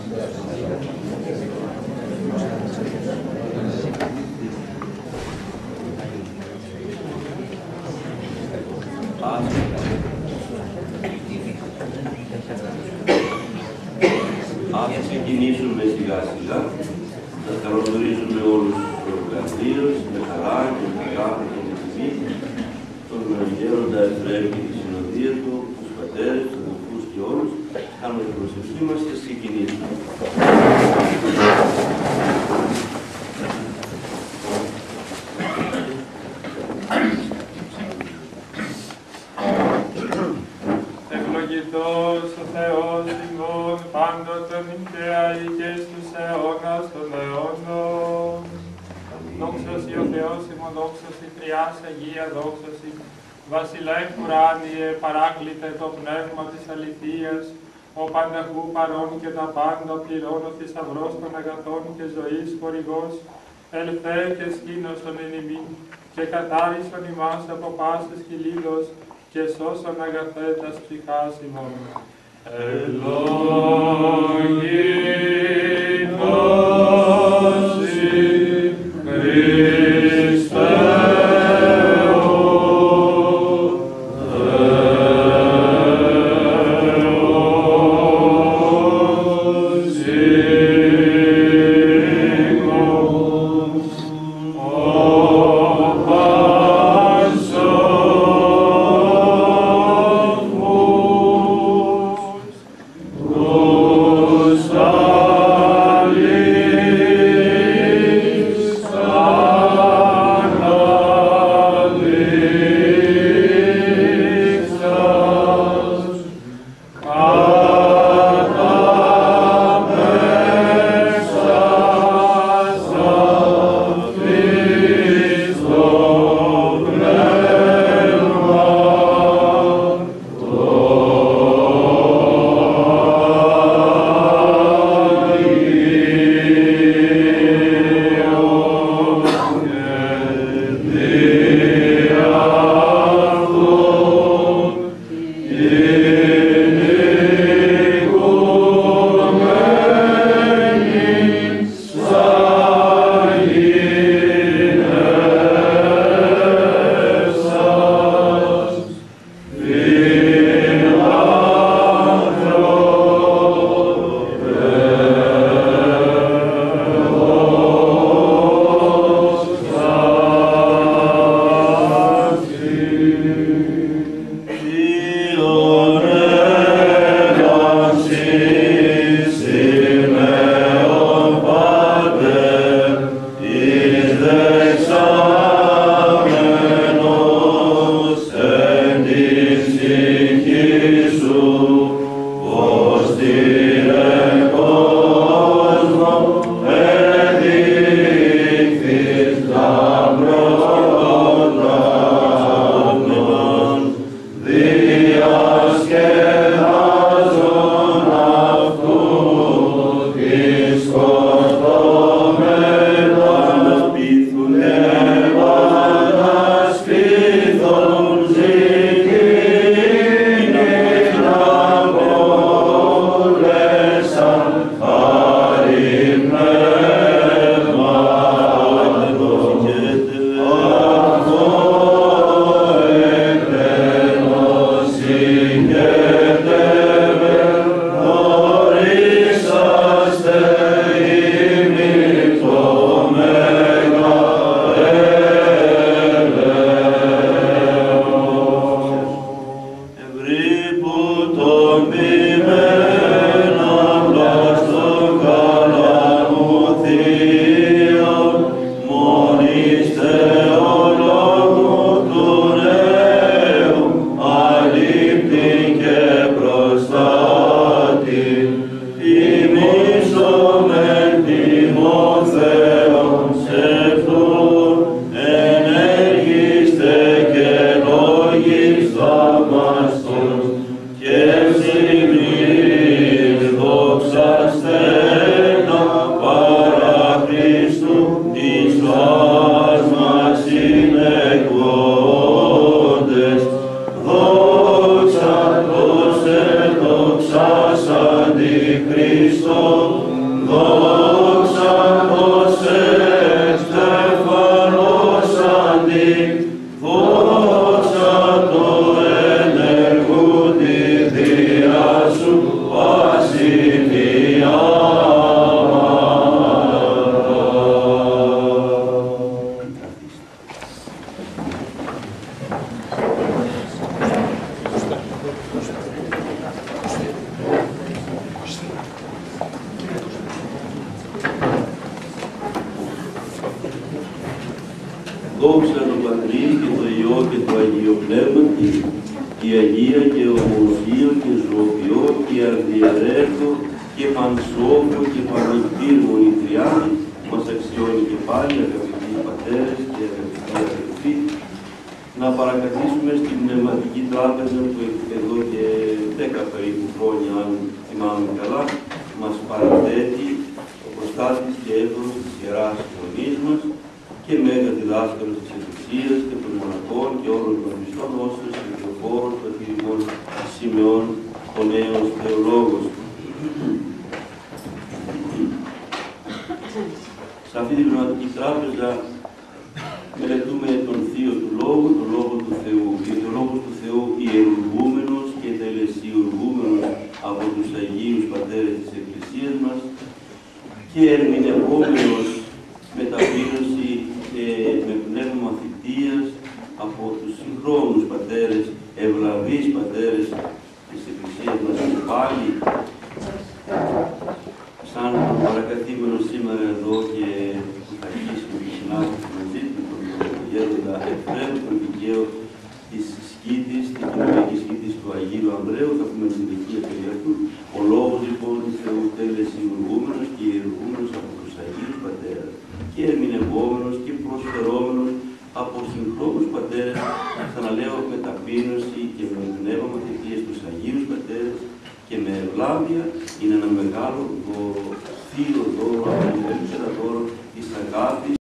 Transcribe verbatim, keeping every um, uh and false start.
Ας ξεκινήσουμε σιγά σιγά. Θα καλωσορίζουμε όλους τους προγραμματίους με χαρά και με αγάπη και με τιμή, τον γέροντα Εφραίμ και τη συνοδεία του, τους πατέρες, τους αδελφούς και όλους. Κάνουμε την προσευχή μας και ξεκινήσουμε. Ευλογητός ο Θεός ημών πάντοτε νυν και στους αιώνας των αιώνων. Δόξα σοι ο Θεός ημών, δόξα σοι Τριάς Αγία, δόξα σοι Βασιλεύ ουράνιε, παράκλητε το πνεύμα της αληθείας, ο πανταχού παρών και τα πάντα πληρών ο θησαυρός των αγαθών και ζωής χορηγός, ελθέ και σκήνωσον εν ημίν, και κατάρισον ημάς από πάσης κυλίδος, και σώσον αγαθέ τας ψυχάς ημών. Ευλογητός σοι Χριστέ ο Θεός ημών, ο Πασόφος Δόξα το Πατρί και το Υιό και το Αγίο Πνεύματι, η Αγία και ομοσίο και ζωοποιό και αρδιερέτο και πανσόφιο και πανηγύρμον η Τριάδη, μας αξιώνει και πάλι αγαπητοί πατέρες και αγαπητοί αδελφοί, να παρακαθίσουμε στην πνευματική τράπεζα που εδώ και δέκα περίπου χρόνια, αν θυμάμαι καλά, μας παραθέτει ο προστάτης και έδωρος της Ιεράς Κοινωνίας μας και μέγα διδάσκαλος της Εκκλησίας και των μοναχών και όλων των Χριστών όσους και Θεοφόρος, Πατήριμος Σημεών, ο νέος θεολόγος. Σε αυτή την πνευματική τράπεζα μελετούμε τον Θείο του Λόγου, τον Λόγο του Θεού. Είναι ο Λόγος του Θεού ιερουργούμενος και τελεσιουργούμενος από τους Αγίους Πατέρες της Εκκλησίας μας και ερμηνευόμενος με ταπείνωση και με πνεύμα θητείας από τους συγχρόνους πατέρες, ευλαβείς πατέρες της Εκκλησίας μας και πάλι, σαν παρακαθήμενο σήμερα εδώ και θα αρχίσουμε τη συνάντηση μαζί του, τον γέροντα Εφραίμ, τον δικαίο της Σκήτης, την κοινωνική Σκήτης του Αγίου Ανδρέου, θα πούμε την ηλικία παιδιά του. Ο λόγος λοιπόν του Θεού τελεσιουργούμενος και ιερουργούμενος από τους Αγίους Πατέρες και ερμηνευόμενος και προσφερόμενος από συγχρόνους πατέρες, ξαναλέω, με ταπείνωση και με πνεύμα θητείας στους Αγίους Πατέρες και με ευλάβεια, είναι ένα μεγάλο δώρο, θείο δώρο, από το καλύτερο δώρο της αγάπης